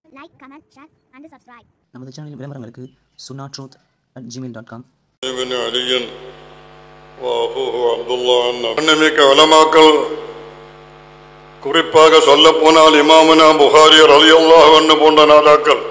Like, comment, share and subscribe. நமது சேனலில் விளம்பரங்களுக்கு sunnatruth@gmail.com. ابن علي وأخوه عبد الله அன்னமிக்க உலமாக்கள் குறிப்பாக சொல்ல போனால் இமாமுனா புகாரி ரலியல்லாஹு அன்ஹு போன்ற நாதாக்கள்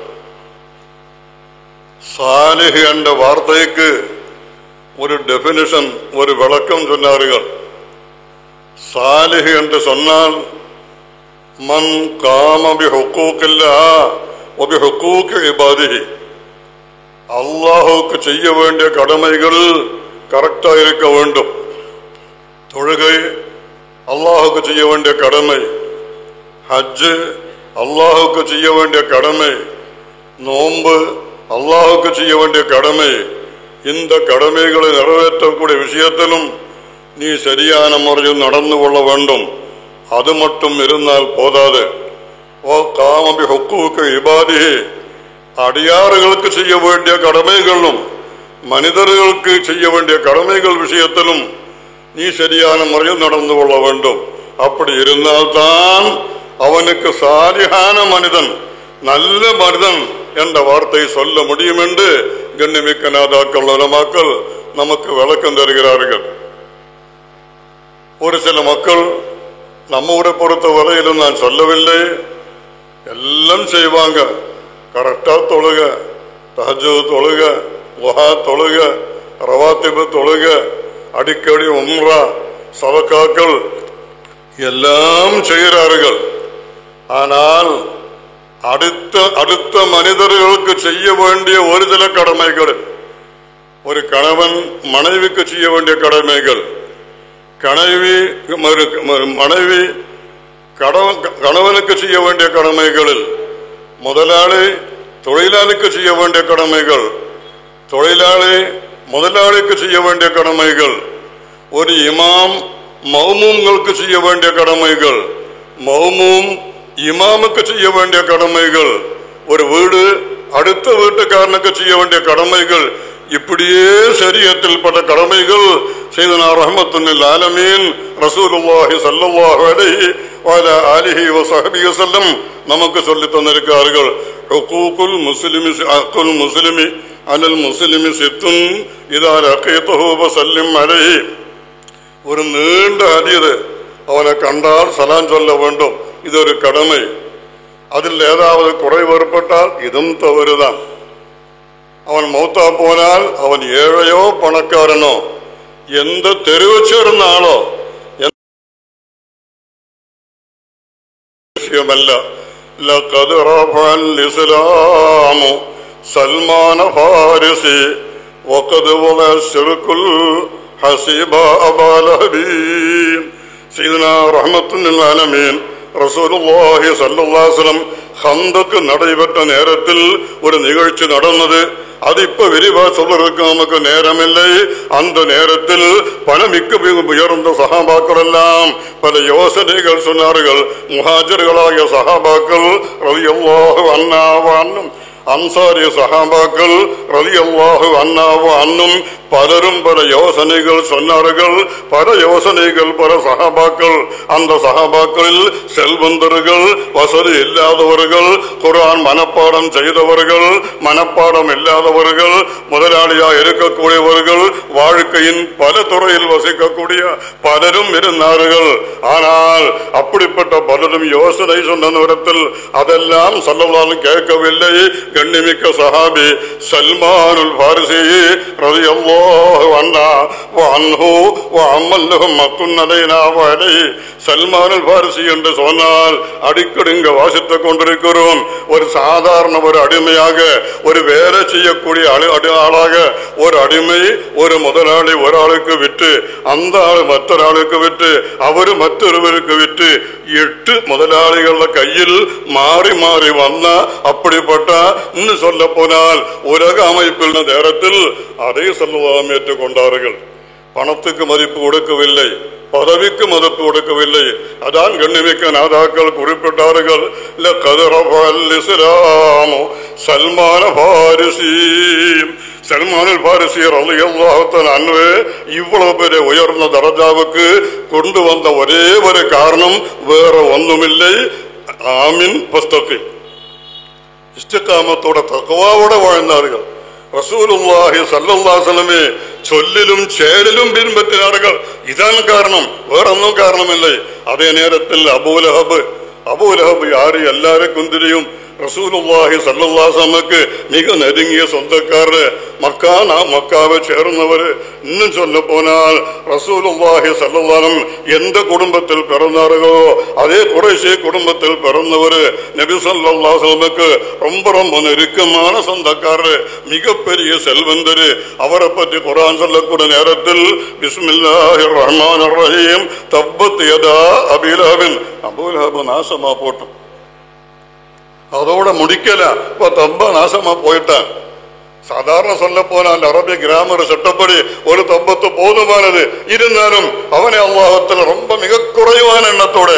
சாலிஹ் என்ற வார்த்தைக்கு ஒரு டெஃபினிஷன், ஒரு விளக்கம் சொன்னார்கள். சாலிஹ் என்று சொன்னால் மன் காம பிஹுக்கூகில்லாஹ் வ பிஹுக்கூகி இபாதிஹி, அல்லாஹுக்கு செய்ய வேண்டிய கடமைகள் கரெக்டா இருக்க வேண்டும். தொழுகை அல்லாஹுக்கு செய்ய வேண்டிய கடமை, ஹஜ்ஜு அல்லாஹுக்கு செய்ய வேண்டிய கடமை, நோன்பு அல்லாஹுக்கு செய்ய வேண்டிய கடமை. இந்த கடமைகளை நிறைவேற்றக்கூடிய விஷயத்திலும் நீ சரியான முறையில் நடந்து கொள்ள வேண்டும். அது மட்டும் இருந்தால் போதாது. ஓ காமபி ஹுக்கூக்கு இபாதிஹி, அடியார்களுக்கு செய்ய வேண்டிய கடமைகளும் மனிதர்களுக்கு செய்ய வேண்டிய கடமைகள் விஷயத்திலும் நீ சரியான முறையில் நடந்து கொள்ள வேண்டும். அப்படி இருந்தால்தான் அவனுக்கு சாலிஹான மனிதன், நல்ல மனிதன் என்ற வார்த்தை சொல்ல முடியும் என்று கண்ணிமிக்க நாதாக்கள் உலமாக்கள் நமக்கு விளக்கம் தருகிறார்கள். ஒரு சில மக்கள் நம்ம ஊரை பொறுத்த வரையிலும் நான் சொல்லவில்லை, எல்லாம் செய்வாங்க. கரெக்டா தொழுக, தஹஜ்ஜுத் தொழுக, லுஹா தொழுக, ரவாத்திபு தொழுக, அடிக்கடி உம்ரா, சதகாக்கள் எல்லாம் செய்கிறார்கள். ஆனால் அடுத்த மனிதர்களுக்கு செய்ய வேண்டிய ஒரு சில கடமைகள், ஒரு கணவன் மனைவிக்கு செய்ய வேண்டிய கடமைகள், மனைவி கணவனுக்கு செய்ய வேண்டிய கடமைகளில், முதலாளி தொழிலாளிக்கு செய்ய வேண்டிய கடமைகள், தொழிலாளி முதலாளிக்கு செய்ய வேண்டிய கடமைகள், ஒரு இமாம் மௌமூம்களுக்கு செய்ய வேண்டிய கடமைகள், மௌமூம் இமாமுக்கு செய்ய வேண்டிய கடமைகள், ஒரு வீடு அடுத்த வீட்டுக்காரனுக்கு செய்ய வேண்டிய கடமைகள், இப்படியே ஷரியத்தில் பட்ட கடமைகள் சையதுனா ரஹ்மத்துல் ஆலமீன் ரசூலுல்லாஹி ஸல்லல்லாஹு அலைஹி வ அலா ஆலிஹி வ ஸஹ்பிஹி வஸல்லம் நமக்கு சொல்லி தந்திருக்கிறார்கள். ஹுகூகுல் முஸ்லிமி அலல் முஸ்லிமி சித்துன் இதா லகீதஹு ஃபஸல்லிம் அலைஹி. ஒரு நீண்ட ஹதீஸ், அவனை கண்டால் சலாம் சொல்ல வேண்டும், இது ஒரு கடமை. அதில் ஏதாவது குறைவு ஏற்பட்டால் இதுவும் தவறுதான். அவன் மௌத்தா போனால் அவன் ஏழையோ பணக்காரனோ, எந்த தெருவை சேர்ந்தாலோ விஷயமல்ல. لقد رفع الإسلام سلمان فارسي وقد وضع الشرك الحسيب أبا لهب. سيدنا رحمة للعالمين ரசூலுல்லாஹி ஸல்லல்லாஹு அலைஹி வஸல்லம் ஹந்தக்கு நடைபெற்ற நேரத்தில் ஒரு நிகழ்ச்சி நடந்தது. அது இப்ப விரிவா சொல்றதுக்கு நமக்கு நேரம் இல்லை. அந்த நேரத்தில் பணமிக்க உயர்ந்த சஹாபாக்கள் எல்லாம் பல யோசனைகள் சொன்னார்கள். முஹாஜிர்களாகிய சஹாபாக்கள் ரலியல்லாஹு அன்ஹும், அன்சாரி சஹாபாக்கள் ரலியல்லாஹு அன்ஹும் பலரும் பல யோசனைகள் சொன்னார்கள். பல யோசனைகள் பல சஹாபாக்கள், அந்த சஹாபாக்களில் செல்வந்தர்கள், வசதி இல்லாதவர்கள், குர்ஆன் மனப்பாடம் செய்தவர்கள், மனப்பாடம் இல்லாதவர்கள், முதலாளியா இருக்கக்கூடியவர்கள், வாழ்க்கையின் பல துறையில் வசிக்கக்கூடிய பலரும் இருந்தார்கள். ஆனால் அப்படிப்பட்ட பலரும் யோசனை சொன்ன நேரத்தில் அதெல்லாம் ஸல்லல்லாஹு கேட்கவில்லை. கண்ணிமிக்க சஹாபி சல்மானுல் ஃபாரிஸி ரலியல்லாஹு சல்மானுல் ஃபாரிஸி என்று சொன்னால் அடிக்கடி இங்க வாசித்துக் கொண்டிருக்கிறோம். ஒரு சாதாரண ஒரு அடிமையாக, ஒரு வேலை செய்யக்கூடிய ஆளாக, ஒரு அடிமை ஒரு முதலாளி ஒரு ஆளுக்கு விட்டு, அந்த ஆள் மற்ற ஆளுக்கு விட்டு, அவரு மற்றொருவருக்கு விட்டு, 8 முதலாளிகள கையில் மாறி மாறி வந்தா, அப்படிப்பட்ட இன்னும் சொல்ல போனால் உலக அமைப்பில் நேரத்தில் அதை சொல்லுவாம் ஏற்றுக்கொண்டார்கள். பணத்துக்கு மதிப்பு கொடுக்கவில்லை, பதவிக்கு மதிப்பு கொடுக்கவில்லை. அதான் கண்ணிமிக்க நாதாக்கள் குறிப்பிட்டார்கள். சல்மான பாரிசி, சல்மானுல் ஃபாரிஸி ரலியல்லாஹு தஆலா அன்ஹு இவ்வளவு பெரிய உயர்ந்த தரஜாவுக்கு கொண்டு வந்த ஒரே ஒரு காரணம் வேற ஒன்றுமில்லை. ஆமீன் பஸ்தகி, இஸ்திகாமத்தோட தக்வாவோட வாழ்ந்தார்கள். ரசூலுல்லாஹி ஸல்லல்லாஹு அலைஹி வஸல்லம் சொல்லிலும் செயலிலும் பின்பற்றினார்கள். இதான் காரணம், வேற ஒன்றும் காரணம் இல்லை. அதே நேரத்தில் அபூலஹப் யாரு எல்லாருக்கும் தெரியும். ரசூலுல்லாஹி ஸல்லல்லாஹு அலைஹி வஸல்லமுக்கு மிக நெருங்கிய சொந்தக்காரர், மக்காவை சேர்ந்தவர். இன்னும் சொல்ல போனால் ரசூலுல்லாஹி ஸல்லல்லாஹு அலைஹி வஸல்லம் எந்த குடும்பத்தில் பிறந்தார்களோ அதே குறைஷி குடும்பத்தில் பிறந்தவர். நபி ஸல்லல்லாஹு அலைஹி வஸல்லமுக்கு ரொம்ப ரொம்ப நெருக்கமான சொந்தக்காரர், மிகப்பெரிய செல்வந்தர். அவரை பற்றி குர்ஆன் சொல்லக்கூடிய நேரத்தில் பிஸ்மில்லாஹிர் ரஹ்மானிர் ரஹீம் தப்பத் யதா அபீ லஹப், அபூலஹப் நாசமா போட்டோம். அதோட முடிக்கல, தப்பா நாசமா போயிட்டான். சாதாரண சொல்ல போனால் அரபிய கிராமர் சட்டப்படி ஒரு தப்பத்து போதுமானது. இருந்தாலும் அவனை அல்லாஹ்விடத்தில் ரொம்ப மிக குறைவான எண்ணத்தோட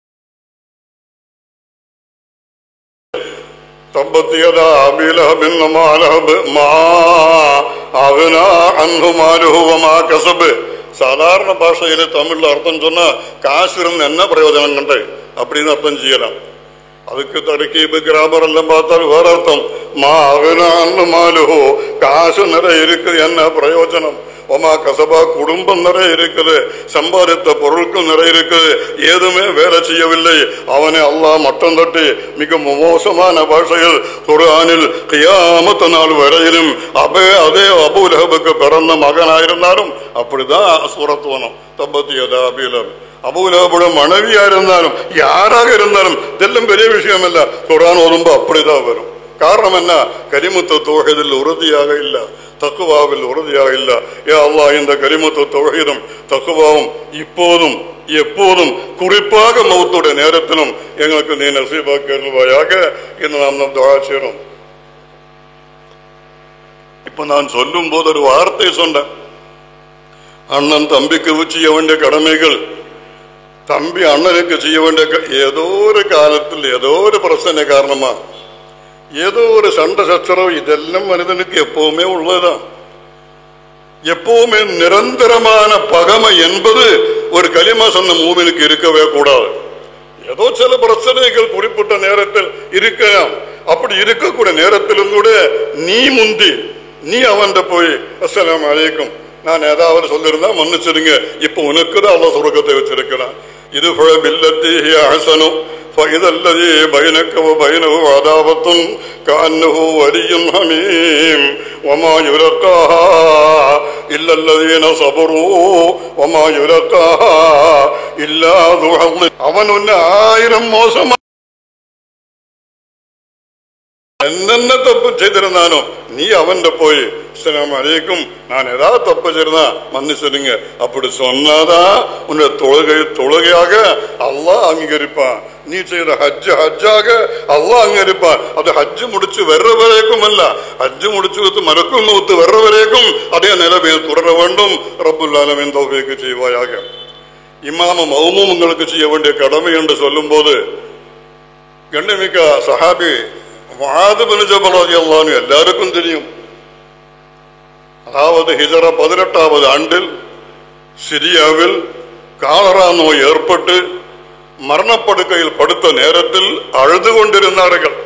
தப்பத்தியதா அபீ லஹபின் மா லஹப் மா அக்னா அன்ஹு மாலுஹு வமா கஸப். சாதாரண பாஷையில தமிழ்ல அர்த்தம் சொன்னா காசு இருந்து என்ன பிரயோஜனம் கண்டு அப்படின்னு அர்த்தம் செய்யலாம். அதுக்கு தடுக்கீபு கிராமர் எல்லாம் பார்த்தால் வேற அர்த்தம். மா அகுனான்னு மாலுஹோ, காசு நிறைய இருக்குது, என்ன பிரயோஜனம். ஒமா கசபா, குடும்பம் நிறைய இருக்குது, சம்பாதித்த பொருட்கள் நிறைய இருக்குது, ஏதுமே வேலை செய்யவில்லை. அவனை அல்லாஹ் மட்டம் தட்டி மிக மோசமான பாஷையில் குர்ஆனில் கியாமத் நாள் வரையிலும் அதே அபூலஹபுக்கு பிறந்த மகனாயிருந்தாலும் அப்படிதான் சூரத் வரும். தப்பத் யதா அபீ லஹப். அபூலஹபோட மனைவியா இருந்தாலும் யாராக இருந்தாலும் இதெல்லாம் பெரிய விஷயம் இல்ல. குர்ஆன் ஓதும்போ அப்படிதான் வரும். காரணம் என்ன? கலிமத்து தௌஹீதில் உறுதியாக இல்ல, தக்வாவில் உறுதியாக இல்ல. யா அல்லாஹ், இந்த கலிமத்து தௌஹீதும் தக்வாவும் இப்போதும் எப்போதும் குறிப்பாக மௌத்துடைய நேரத்திலும் எங்களுக்கு நீ நசீபாக்கி அருள்வாயாக என்று நாம் துஆ செய்றோம். இப்ப நான் சொல்லும் போது ஒரு வார்த்தை சொன்னேன். அண்ணன் தம்பிக்கு செய்ய வேண்டிய கடமைகள், தம்பி அண்ணனுக்கு செய்ய வேண்டிய, ஏதோ ஒரு காலத்தில் ஏதோ ஒரு பிரச்சனை காரணமா ஏதோ ஒரு சண்டை சச்சரவு, இதெல்லாம் மனிதனுக்கு எப்பவுமே உள்ளதுதான். எப்பவுமே நிரந்தரமான பகமை என்பது ஒரு கலிமா சொன்ன மூமினுக்கு இருக்கவே கூடாது. ஏதோ சில பிரச்சனைகள் குறிப்பிட்ட நேரத்தில் இருக்கலாம். அப்படி இருக்கக்கூடிய நேரத்திலும் கூட நீ அவன்கிட்ட போய் அஸ்ஸலாமு அலைக்கும், நான் ஏதாவது சொல்லிருந்தா மன்னிச்சிருங்க, இப்ப உனக்கு தான் அல்லாஹ் சொர்க்கத்தை வச்சிருக்கிறான். இது பில்லத்தி ஹிய அஹ்ஸனு فإذا الذي بينك وبينه عداوة كأنه ولي حميم وما يلقاها إلا الذين صبروا وما يلقاها إلا ذو حظ. அவன் உன்னை 1000 மோசமா என்னென்ன தப்பு செய்திருந்தானோ நீ அவன்கிட்ட போய் அஸ்ஸலாமு அலைக்கும், நான் ஏதாவது தப்பு செய்தா மன்னிச்சிருங்க, அப்படி சொன்னாதான் உன்னுடைய தொழுகையாக அல்லாஹ் அங்கீகரிப்பான். நீ செய்யற ஹஜ்ஜாக அல்லாஹ் அங்கீகரிப்பான். அது ஹஜ்ஜு முடிச்சு வர்ற வரைக்கும் அல்ல, ஹஜ்ஜு முடிச்சு மறக்கும் மௌத்து வர்ற வரைக்கும் அதே நிலைமையில் தொடர வேண்டும். ரப்புல் ஆலமீன் தௌஃபீக் செய்வாயாக. இமாமும் மௌமூம் உங்களுக்கு செய்ய வேண்டிய கடமை என்று சொல்லும் போது கண்ணியமிக்க சஹாபி முஆத் பின் ஜபல் ரலியல்லாஹு அன்ஹு எல்லாருக்கும் தெரியும். அதாவது ஹிஜ்ரா 18வது ஆண்டில் சிரியாவில் காலரா நோய் ஏற்பட்டு மரணப்படுக்கையில் படுத்த நேரத்தில் அழுது கொண்டிருந்தார்கள்.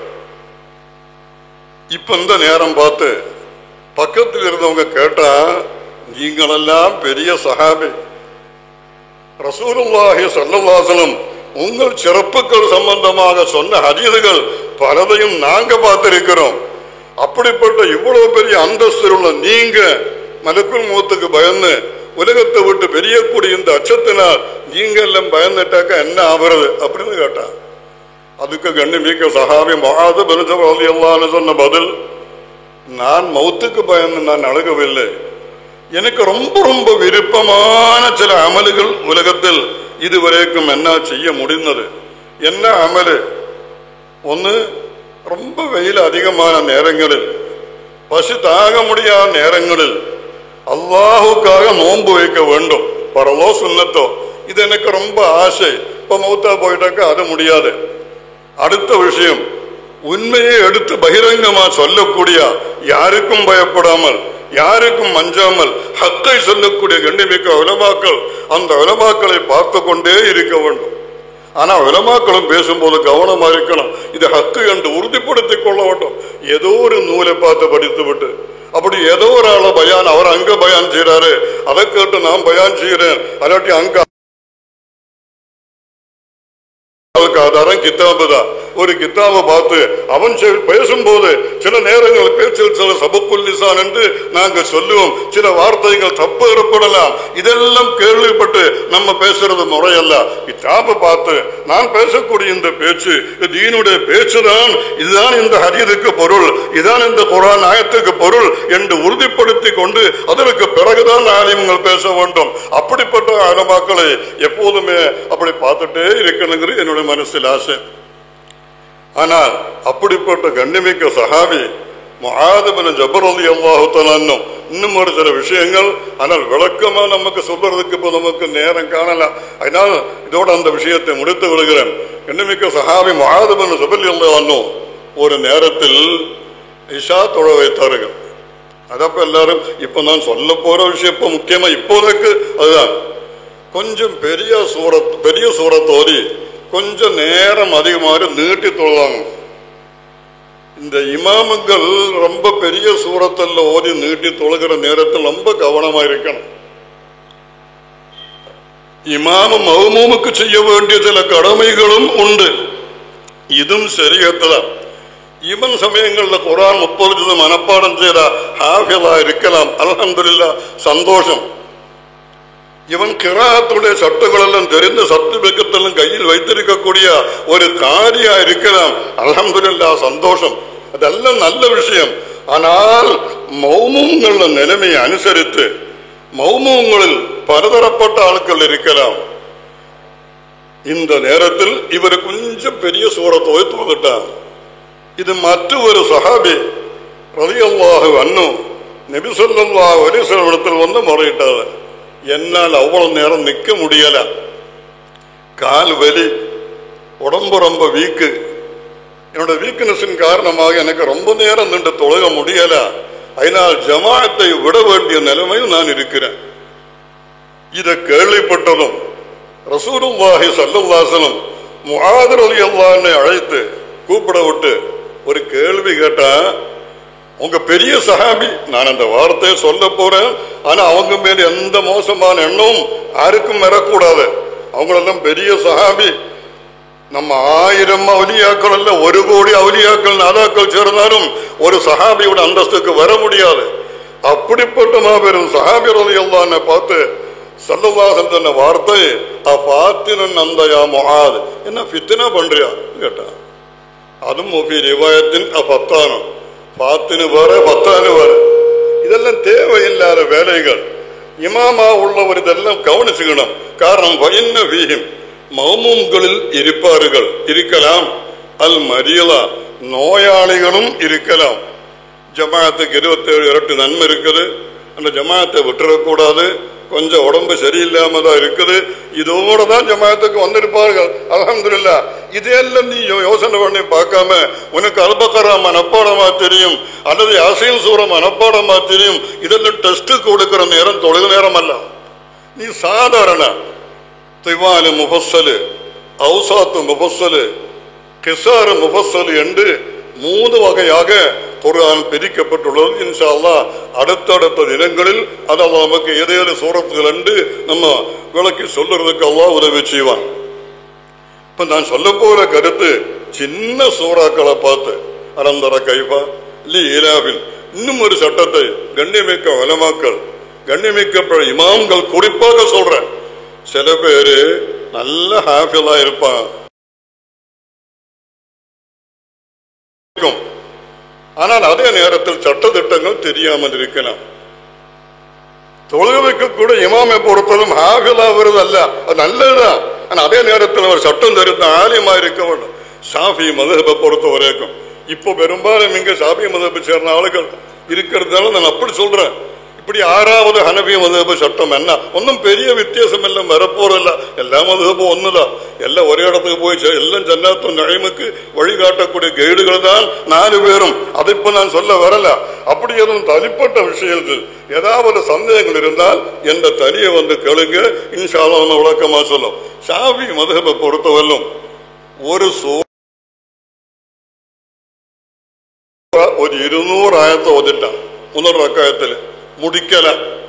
இப்ப இந்த நேரம் பார்த்து பக்கத்தில் இருந்தவங்க கேட்டா, நீங்களெல்லாம் பெரிய சஹாபி, ரசூலுல்லாஹி ஸல்லல்லாஹு அலைஹி வஸல்லம் உங்கள் சிறப்புகள் சம்பந்தமாக சொன்ன ஹதீதுகள் பலதையும் நாங்க பார்த்திருக்கிறோம். அப்படிப்பட்ட இவ்வளவு பெரிய அந்தஸ்து உள்ள நீங்க மலக்குல் மௌத்துக்கு பயந்து உலகத்தை விட்டு பெரியக்கூடிய இந்த அச்சத்தினால் நீங்க எல்லாம் பயந்துட்டாக்க என்ன ஆகிறது அப்படின்னு கேட்டான். அதுக்கு கண்ணிமிக்க சஹாபி முஆத் பின் ஜபல் ரலியல்லாஹு அன்ஹு சொன்ன பதில், நான் மௌத்துக்கு பயந்து நான் அழுகவில்லை. எனக்கு ரொம்ப ரொம்ப விருப்பமான சில அமல்கள் உலகத்தில் இதுவரைக்கும் என்ன செய்ய முடிந்தது. என்ன அமலு? ஒன்று, ரொம்ப வெயில் அதிகமான நேரங்களில், பசி தாக முடியாத நேரங்களில் அல்லாஹுக்காக நோன்பு வைக்க வேண்டும். பரலோ சுன்னத்தோ, இது எனக்கு ரொம்ப ஆசை. இப்ப மௌத்தா போயிட்டாக்க அது முடியாது. அடுத்த விஷயம், உண்மையை எடுத்து பகிரங்கமா சொல்லக்கூடிய, யாருக்கும் பயப்படாமல் யாருக்கும் அஞ்சாமல் ஹக்கை சொல்லக்கூடிய கண்ணிமிக்க உலமாக்கள், அந்த உலமாக்களை பார்த்து கொண்டே இருக்க வேண்டும். ஆனா உலமாக்களும் பேசும்போது கவனமா இருக்கணும். இது ஹக்கு என்று உறுதிப்படுத்திக் கொள்ள வேண்டும். ஏதோ ஒரு நூலை பார்த்து படித்து விட்டு அப்படி ஏதோ ஒரு ஆளை பயான் அவர் அங்க பயான் செய்யறாரு, அதை கேட்டு நான் பயான் செய்யறேன், அல்லாட்டி அங்க ஆதாரம் கித்தாபு தான். ஒரு கித்தாபை பார்த்து அவன் பேசும்போது சில நேரங்கள் பேச்சில் சில சபக்குல் லிசான் என்று நாங்கள் சொல்லுவோம், சில வார்த்தைகள் தப்பு ஏற்படலாம். இதெல்லாம் கேள்விப்பட்டு நம்ம பேசுறது முறையல்ல. கித்தாபை பார்த்து நான் பேசக்கூடிய இந்த பேச்சு தீனுடைய பேச்சுதான், இதுதான் இந்த ஹதீஸுக்கு பொருள், இதுதான் இந்த குர்ஆன் ஆயத்துக்கு பொருள் என்று உறுதிப்படுத்தி கொண்டு அதற்கு பிறகுதான் ஆலிம்கள் பேச வேண்டும். அப்படிப்பட்ட ஆலமாக்களை எப்போதுமே அப்படி பார்த்துட்டே இருக்கணுங்கிறது என்னுடைய மனசில் ஆசை. ஆனால் அப்படிப்பட்ட கண்ணிமிக்க சஹாபி முஆத் பின் ஜபர் ரலியல்லாஹு தஆலா இன்னும் ஒரு சில விஷயங்கள், ஆனால் விளக்கமா நமக்கு சொல்றதுக்கு இப்போ நமக்கு நேரம் காணலாம். அதனால் இதோட அந்த விஷயத்தை முடித்து விடுகிறேன். கண்ணிமிக்க சஹாபி முஆத் பின் ஜபர் ரலியல்லாஹு அன்ஹு ஒரு நேரத்தில் இஷா தொழ வைத்தார்கள். அதப்ப எல்லாரும் இப்ப நான் சொல்ல போற விஷயம் இப்ப முக்கியமா இப்போதைக்கு அதுதான். கொஞ்சம் பெரிய சூரத் ஓதி கொஞ்சம் நேரம் அதிகமாக நீட்டி தொழுவாங்க. இந்த இமாமுகள் ரொம்ப பெரிய சூரத்தல்ல ஓதி நீட்டி தொழுகிற நேரத்தில் ரொம்ப கவனமா இருக்கணும். இமாமு மௌமூமுக்கு செய்ய வேண்டிய சில கடமைகளும் உண்டு, இதுவும் சரியத்தான். இவன் சமயங்கள்ல குர்ஆன் 30 மனப்பாடம் செய்யறா ஹாஃபிலா இருக்கலாம், அல்ஹம்துலில்லாஹ் சந்தோஷம். இவன் கிராத்துடைய சட்டங்கள் எல்லாம் தெரிந்து சர்டிபிகேட் கையில் வைத்திருக்கக்கூடிய ஒரு காரியா இருக்கலாம், அல்ஹம்துலில்லாஹ் சந்தோஷம், அதெல்லாம் நல்ல விஷயம். ஆனால் மௌமூம்கள் நிலைமையை அனுசரித்து மௌமூம்களில் பலதரப்பட்ட ஆட்கள் இருக்கலாம். இந்த நேரத்தில் இவர் கொஞ்சம் பெரிய சூரத்தோடு தோந்துட்டான். இது மற்ற ஒரு சஹாபி ரலியல்லாஹு அன்ஹு நபி ஸல்லல்லாஹு அலைஹி வஸல்லம் இடத்தில் வந்து முறையிட்டார். என்னால் அவ்வளவு நேரம் நிற்க முடியல, கால் வலி, உடம்பு ரொம்ப வீக்கு, என்னோட வீக்னஸின் காரணமாக எனக்கு ரொம்ப நேரம் நின்று தொழுக முடியல, அதனால் ஜமாஅத்தை விட வேண்டிய நிலைமையில் நான் இருக்கிறேன். இதை கேள்விப்பட்டதும் ரசூலுல்லாஹி ஸல்லல்லாஹு அலைஹி வஸல்லம் முஆத் ரலியல்லாஹு அன்ஹு அழைத்து கூப்பிட விட்டு ஒரு கேள்வி கேட்டா, உங்க பெரிய சஹாபி, நான் அந்த வார்த்தையை சொல்ல போறேன், ஆனா அவங்க மேல எந்த மோசமான எண்ணமும் யாருக்கும் வரக்கூடாது. அவங்களெல்லாம் பெரிய சஹாபி. நம்ம 1000 அவுலியாக்கள் அல்ல, 1 கோடி அவுலியாக்கள் நாதாக்கள் சேர்ந்தாலும் ஒரு சஹாபியோட அந்தஸ்துக்கு வர முடியாது. அப்படிப்பட்ட மாபெரும் சஹாபி ரலியல்லாஹு அன்ஹு பார்த்து ஸல்லல்லாஹு அலைஹி வஸல்லம் வார்த்தை அஃபாத்தினன் அந்தயா முஆத், என்ன ஃபித்னா பண்றியா கேட்டா. அதுவும் ரிவாயத்தின் அஃபத்தானம், பாத்தினு வர பத்தானு வர, இதெல்லாம் தேவையில்லாத வேலைகள். இமாமா உள்ளவர் இதெல்லாம் கவனிச்சுக்கணும். காரணம் வயின்ன வீஹிம், மௌமூம்களில் இருக்கலாம், அல் மரியலா நோயாளிகளும் இருக்கலாம். ஜமாஅத்துக்கு 27 இரட்டு நன்மை இருக்குது, அந்த ஜமாஅத்தை விட்டுறக்கூடாது. கொஞ்சம் உடம்பு சரியில்லாம தான் இருக்குது, இதோட தான் ஜமாஅத்துக்கு வந்திருப்பார்கள், அல்ஹம்துலில்லாஹ். இதெல்லாம் நீ யோசனை பண்ணி பார்க்காம உனக்கு அல்பக்கரா மனப்பாடமா தெரியும் அல்லது யாசீன் சூரா மனப்பாடமா தெரியும், இதெல்லாம் டெஸ்ட் கொடுக்கிற நேரம் தொழுக நேரம் அல்ல. நீ சாதாரண திவாலு முஃபஸ்ஸலு, அவுசாத்து முஃபஸ்ஸலு, கிஸாரு முஃபஸ்ஸலு என்று 3 வகையாக குர்ஆன் பிரிக்கப்பட்டுள்ளது. இன்ஷா அல்லாஹ் அடுத்தடுத்த தினங்களில் அதாவது நமக்கு ஏதேனும் சூரத்துகள் என்று நம்ம விளக்கி சொல்றதுக்கு அல்லாஹ் உதவி செய்வான். இப்ப நான் சொல்ல போற கருத்து சின்ன சூறாக்களை பார்த்து அலந்தர கைஃபா லீலாவில் இன்னும் ஒரு சட்டத்தை கண்ணியமிக்க உலமாக்கள், கண்ணியமிக்க இமாம்கள் குறிப்பாக சொல்றேன். சில பேரு நல்ல ஹாஃபிலா இருப்பான், ஆனால் அதே நேரத்தில் சட்ட திட்டங்கள் தெரியாமல் இருக்கலாம். தொழுக வைக்க கூட இமாமை பொறுத்ததும் ஹாஃபிலா வருது அல்ல, அது நல்லதுதான். ஆனா அதே நேரத்தில் அவர் சட்டம் தெரிந்த ஆலிமா இருக்க வேண்டும். ஷாஃபி மதுஹபை பொறுத்த வரைக்கும் இப்போ பெரும்பாலும் இங்க ஷாஃபி மதுஹபை சேர்ந்த ஆளுகள் இருக்கிறதுனால நான் அப்படி சொல்றேன். இப்படி 6வது ஹனபி மதுஹபு சட்டம் என்ன, ஒன்றும் பெரிய வித்தியாசம் எல்லாம் வரப்போறதில்ல, எல்லா மதுஹபும் ஒண்ணுதான், எல்லாம் ஒரே இடத்துக்கு போய் எல்லாம் ஜன்னாத்து நஈமுக்கு வழிகாட்டக்கூடிய கைடுகள் தான் 4 பேரும். அதை இப்ப நான் சொல்ல வரல. அப்படி எதுவும் தனிப்பட்ட விஷயத்தில் ஏதாவது சந்தேகங்கள் இருந்தால் என்ற தனியை வந்து கேளுங்க, இன்ஷா அல்லாஹ் விளக்கமா சொல்லும். ஷாஃபி மதுஹபை பொறுத்தவரையிலும் ഒരു 200 ആയത്ത് ഓതില്ല. 3 റക്അത്തിൽ മുടിക്കല.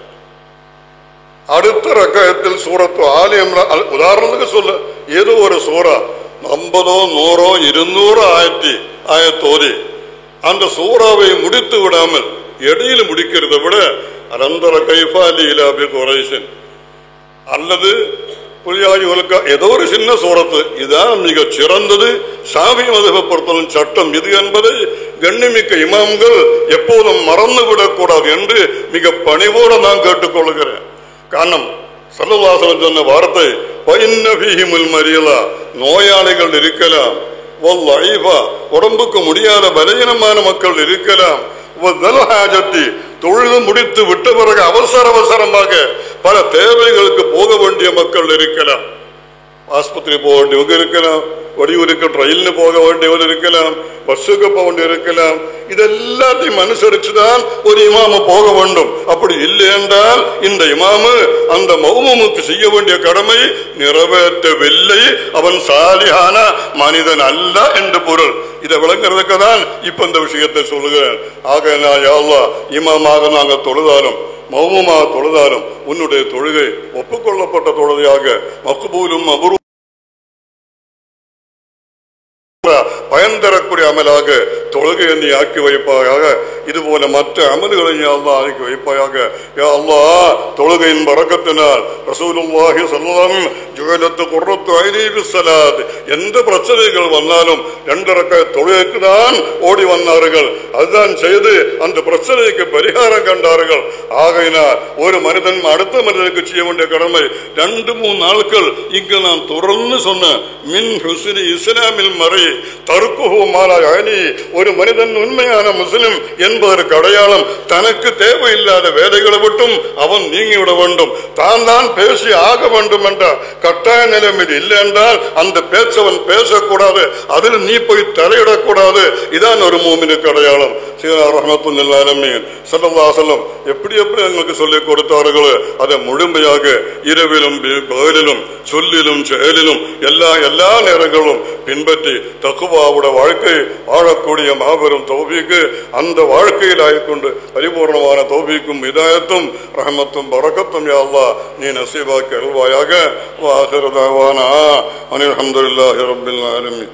அடுத்த ரக்காயத்தில் சூரத்து ஆலி இம்ரான், உதாரணத்துக்கு சொல்ல, ஏதோ ஒரு சூரா 50, 100, 200 ஆயத்தோதி அந்த சூறாவை முடித்து விடாமல் இடையில் முடிக்கிறத விட அனந்தர கைஃபாலி இலாபி குரைஷன் அல்லது புலியாயுகளுக்கு ஏதோ ஒரு சின்ன சூரத்து இதான் மிக சிறந்தது. ஷாஃபி மذஹபை பொறுத்தவரை சட்டம் இது என்பதை கண்ணிமிக்க இமாம்கள் எப்போதும் மறந்துவிடக் கூடாது என்று மிக பணிவோடு நான் கேட்டுக்கொள்கிறேன். காரணம் ஸல்லல்லாஹு அலைஹி வஸல்லம் சொன்ன வார்த்தை ஃபஇன்ன ஃபீஹிமுல் மரியலா, நோயாளிகள் இருக்கலாம், வல்லைஃபா, உடம்புக்கு முடியாத பலவீனமான மக்கள் இருக்கலாம், வதல் ஹாஜத்தி, தொழுது முடித்து விட்ட பிறகு அவசரமாக பல தேவைகளுக்கு போக வேண்டிய மக்கள் இருக்கலாம். ஆஸ்பத்திரி போக வேண்டியவங்க இருக்கலாம், வடிவூருக்கு ட்ரெயின்னு போக வேண்டியவங்க இருக்கலாம், பஸ்ஸுக்கு போக வேண்டிய இருக்கலாம். இதெல்லாத்தையும் அனுசரிச்சுதான் ஒரு இமாமு போக வேண்டும். அப்படி இல்லை என்றால் இந்த இமாமு அந்த மௌமூமுக்கு செய்ய வேண்டிய கடமை நிறைவேற்றவில்லை, அவன் சாலிஹான மனிதன் அல்ல என்று பொருள். இதை விளங்குறதுக்கு தான் இப்ப இந்த விஷயத்தை சொல்லுகிறேன். ஆக நான் யா அல்லாஹ், இமாமாக நாங்கள் தொழுதாலும் மௌமூமாக தொழுதாலும் உன்னுடைய தொழுகை ஒப்புக்கொள்ளப்பட்ட தொழுகையாக மக்பூலும் மப்ரூ பயன் தரக்கூடிய அமலாக தொழுகையை நீ ஆக்கி வைப்பாயாக. இது போல மற்ற அமல்களை ஆக்கி வைப்பாயாக. யா அல்லாஹ், தொழுகையின் பரக்கத்தினால் ரசூலுல்லாஹி ஸல்லல்லாஹு அலைஹி வஸல்லம் ஜுஅலத் குர்ரத்து ஐனி பிஸ்ஸலாத், எந்த பிரச்சனைகள் வந்தாலும் 2 ரக்அத் தொழுகைக்கு தான் ஓடி வந்தார்கள். அதுதான் செய்து அந்த பிரச்சனைக்கு பரிகாரம் கண்டார்கள். ஆகையினால் ஒரு மனிதன் அடுத்த மனிதனுக்கு செய்ய வேண்டிய கடமை 2-3 நாட்கள் இங்கு நான் தொடர்ந்து சொன்ன மின் ஹுஸ்னி இஸ்லாமில் மறை தர்க்குஹு மா லா யஅனி, ஒரு மனிதன் உண்மையான முஸ்லிம் என்பதற்கு அடையாளம் தனக்கு தேவையில்லாத வேலைகளை விட்டும் அவன் நீங்கிவிட வேண்டும். தான் பேசி ஆக வேண்டும் என்ற கட்டாய நிலைமையில் இல்லை என்றால் அந்த பேச்சவன் பேசக்கூடாது, அதில் நீ போய் தலையிடக்கூடாது. இதான் ஒரு மூமினுக்கு அடையாளம். சீனா ரஹ்மத்துல்லாஹி அலைஹி ஸல்லல்லாஹு அலைஹி வஸல்லம் எப்படி எங்களுக்கு சொல்லிக் கொடுத்தார்களோ அதை முழுமையாக இரவிலும் பகலிலும் சொல்லிலும் செயலிலும் எல்லா நேரங்களும் பின்பற்றி தக்வாவுடைய வாழ்க்கை வாழக்கூடிய மாபெரும் தௌஃபீக்கு, அந்த வாழ்க்கையில் ஆகிக்கொண்டு பரிபூர்ணமான தௌஃபீக்கும் ஹிதாயத்தும் ரஹமத்தும் பரக்கத்தும் யா அல்லாஹ் நீ நசீபாக்கி அருள்வாயாக. வஆகிரு தஅவானா அனில் ஹம்துலில்லாஹி ரப்பில் ஆலமீன்.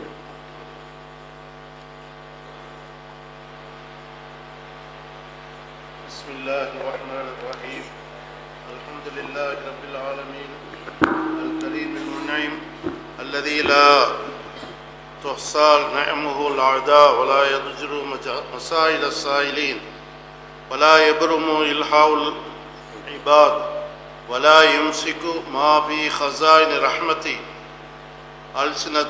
பிஸ்மில்லாஹிர் ரஹ்மானிர் ரஹீம். அல்ஹம்துலில்லாஹி ரப்பில் ஆலமீன். அல்-கரீமில் முன்ஐம் அல்லதீ லா تحصى نعمه الأعداء ولا يضجر مسائل السائلين ولا يبرم إلحاء العباد ولا يمسك ما في خزائن رحمتي ألسنة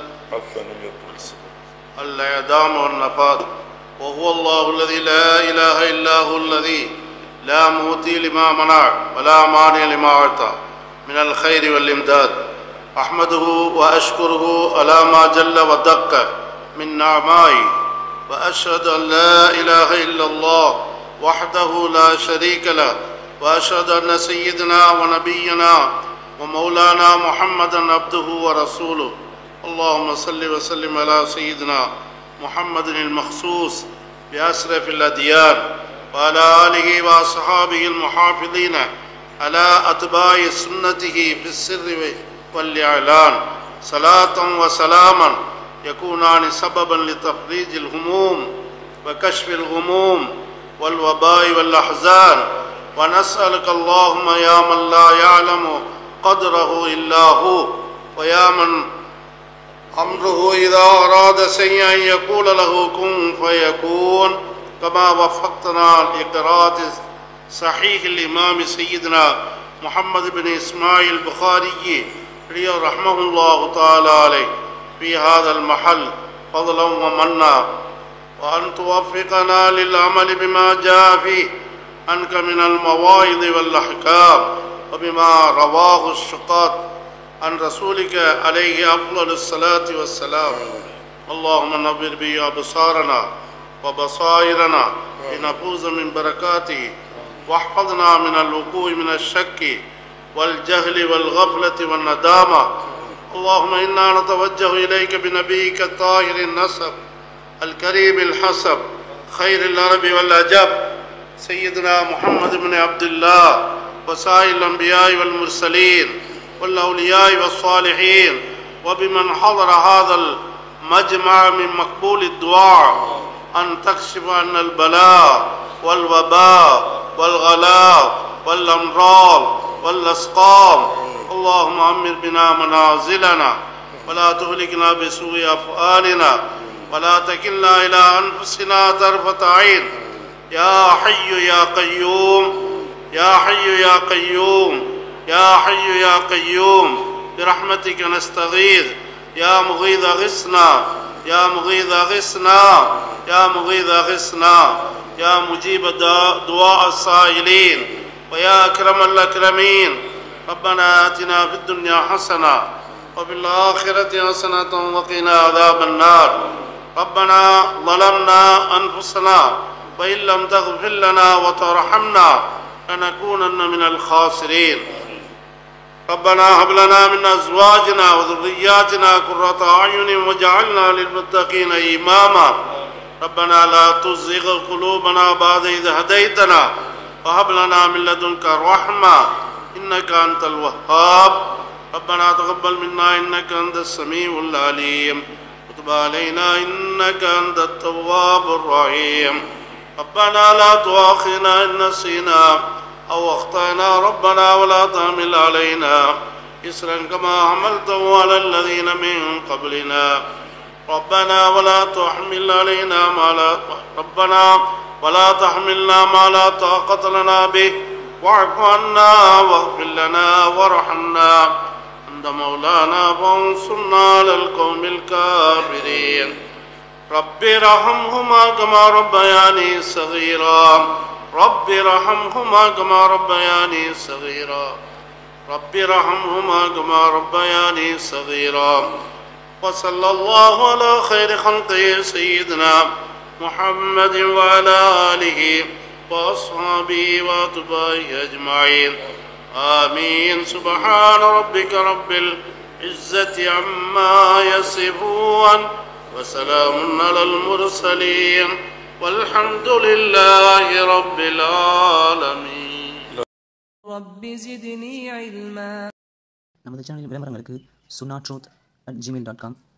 الإعدام والنفاذ وهو الله الذي لا إله إلا هو الذي لا موتي لما منع ولا مانع لما أعطى من الخير والإمداد. أحمده وأشكره على ما جل ودق من نعمائي، وأشهد أن لا إله إلا الله وحده لا شريك له، وأشهد أن سيدنا ونبينا ومولانا محمدا عبده ورسوله. اللهم صل وسلم على سيدنا محمد المخصوص بأشرف الأديان وعلى آله وأصحابه المحافظين على أتباع سنته في السر والإعلان. صلاة وسلاما يكونان سببا لتفريج الهموم وكشف الغموم والوباء والأحزان. ونسألك اللهم يا من لا يعلم قدره إلا هو، ويا من أمره إذا أراد شيئا يقول له كن فيكون، كما وفقتنا لقراءة صحيح الإمام سيدنا محمد بن إسماعيل البخاري رحمه الله تعالى عليه في هذا المحل فضلا ومنا، وأن توفقنا للعمل بما جاء فيه عنك من المواعظ والأحكام وبما رواه الشقاة عن رسولك عليه أفضل الصلاة والسلام. اللهم نور به أبصارنا وبصائرنا لنفوز من بركاته، واحفظنا من الوقوع من الشك والجهل والغفلة والندامة. اللهم إنا نتوجه إليك بنبيك الطاهر النسب الكريم الحسب خير العرب والعجب سيدنا محمد بن عبد الله وسائر الأنبياء والمرسلين والأولياء والصالحين وبمن حضر هذا المجمع من مقبول الدعاء أن تكشف عنا البلاء والوباء والغلاء والأمراض والأسقام. اللهم أمر بنا منازلنا ولا تهلكنا بسوء أفعالنا ولا تكلنا إلى أنفسنا طرفة عين. يا حي يا قيوم يا حي يا قيوم يا حي يا قيوم برحمتك نستغيث. يا مغيث غثنا يا مغيث غثنا يا مغيث غثنا يا مجيب دعاء السائلين ويا أكرم الأكرمين. ربنا آتنا في الدنيا حسنة وفي الآخرة حسنة وقنا عذاب النار. ربنا ظلمنا أنفسنا وإن لم تغفر لنا وترحمنا لنكونن من الخاسرين. ربنا هب لنا من أزواجنا وذرياتنا قرة أعين واجعلنا للمتقين إماما. ربنا لا تزغ قلوبنا بعد إذ هديتنا وهب لنا من لدنك رحمة إنك أنت الوهاب. ربنا تقبل منا إنك أنت السميع العليم وتب علينا إنك أنت التواب الرحيم. ربنا لا تؤاخذنا إن نسينا أو أخطأنا ربنا ولا تحمل علينا إصرا كما حملته على الذين من قبلنا. ربنا ولا تحمل علينا ولا تحملنا ما لا طاقة لنا به واعف عنا واغفر لنا وارحمنا أنت مولانا فانصرنا على القوم الكافرين. رب ارحمهما كما ربياني صغيرا رب ارحمهما كما ربياني صغيرا رب ارحمهما كما ربياني صغيرا. وصلى الله على خير خلقه سيدنا محمد وعلى آله وأصحابه وأتباعه أجمعين. آمين. سبحان ربك رب العزة عما يصفون وسلام على المرسلين والحمد لله رب العالمين. رب زدني علما. நமது சேனலின் விளம்பரங்களுக்கு sunnatroth@gmail.com